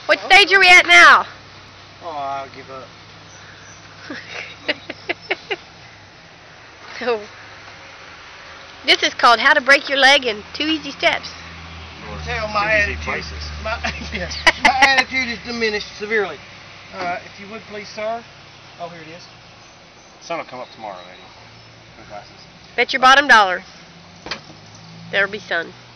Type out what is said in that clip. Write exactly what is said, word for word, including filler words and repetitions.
What stage are we at now? Oh, I'll give up. So, this is called How to Break Your Leg in Two Easy Steps. Tell my attitude, my, yeah, my attitude is diminished severely. Uh, if you would please, sir. Oh, here it is. Sun will come up tomorrow, lady. My glasses. Bet your bottom dollar there'll be sun.